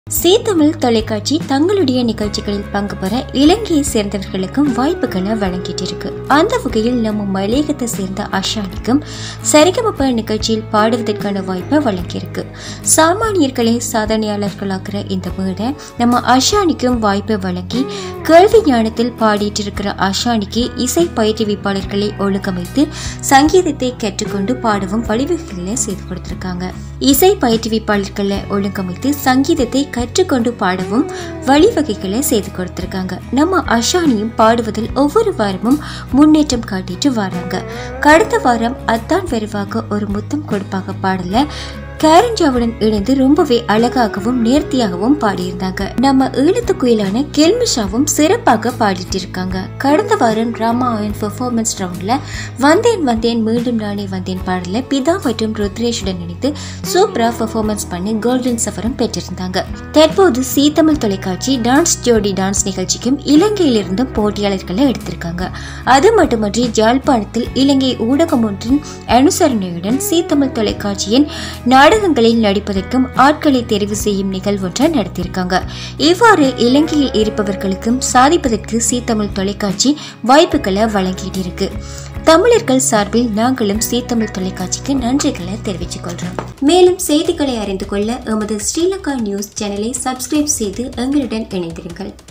சீ தமிழ் தொலைக்காட்சி தங்களுடைய நிகழ்ச்சிகளில் பங்கு பெற இலங்கையை சேர்ந்தவர்களுக்கும் வாய்ப்புகளை வழங்கிட்டு இருக்கு. அந்த வகையில் நம்ம மலையகத்தை சேர்ந்த அஷானிக்கும் சரிகமப நிகழ்ச்சியில் பாடுவதற்கான வாய்ப்பை வழங்கியிருக்கு. சாமானியர்களை சாதனையாளர்களாக்குற இந்த வீட நம்ம அஷானிக்கும் வாய்ப்பை வழங்கி கேள்வி ஞானத்தில் பாடிட்டு இருக்கிற அஷானிக்கு இசை பயிற்றுவிப்பாளர்களை ஒழுங்கமைத்து சங்கீதத்தை கற்றுக்கொண்டு பாடவும் வழிவகைகளை செய்து கொடுத்திருக்காங்க. இசை பயிற்றுவிப்பாளர்களை ஒழுங்கமைத்து சங்கீதத்தை கற்றுக்கொண்டு பாடவும் வழிவகைகளை செய்து கொடுத்திருக்காங்க. நம்ம அஷானியும் பாடுவதில் ஒவ்வொரு வாரமும் முன்னேற்றம் காட்டிட்டு வராங்க. கடந்த வாரம் அத்தான் விரைவாக ஒரு முத்தம் கொடுப்பாக பாடல கேரஞ்சாவுடன் இணைந்து ரொம்பவே அழகாகவும் நேர்த்தியாகவும் பாடியிருந்தாங்க. நம்ம ஈழத்து குயிலான கெல்மிஷாவும் சிறப்பாக பாடிட்டு இருக்காங்க. கடந்த வாரம் ராமாயண் பெர்ஃபார்மன்ஸ் ரவுண்ட்ல வந்தேன் வந்தேன் மீண்டும் நானே வந்தேன் பாடல பிதா மற்றும் ருத்ரேஷுடன் இணைந்து சூப்பரா பெர்ஃபார்மன்ஸ் பண்ணி கோல்டன் சஃபரம் பெற்றிருந்தாங்க. தற்போது சீ தமிழ் தொலைக்காட்சி டான்ஸ் ஜோடி டான்ஸ் நிகழ்ச்சிக்கும் இலங்கையிலிருந்தும் போட்டியாளர்களை எடுத்திருக்காங்க. அது மட்டுமன்றி ஜாழ்ப்பாணத்தில் இலங்கை ஊடகம் ஒன்றின் அனுசரணையுடன் சீ தமிழ் தொலைக்காட்சியின் நாடகங்களில் நடிப்பதற்கும் ஆட்களை தெரிவு செய்யும் நிகழ்வு ஒன்றை நடத்தியிருக்காங்க. இவ்வாறு இலங்கையில் இருப்பவர்களுக்கும் சாதிப்பதற்கு சீ தமிழ் தொலைக்காட்சி வாய்ப்புகளை வழங்கிட்டு இருக்கு. தமிழர்கள் சார்பில் நாங்களும் சீ தமிழ் தொலைக்காட்சிக்கு நன்றிகளை தெரிவித்துக் கொள்றோம். மேலும் செய்திகளை அறிந்து கொள்ள எமது ஸ்ரீலங்கா நியூஸ் சேனலை சப்ஸ்கிரைப் செய்து எங்களுடன் இணைந்திருங்கள்.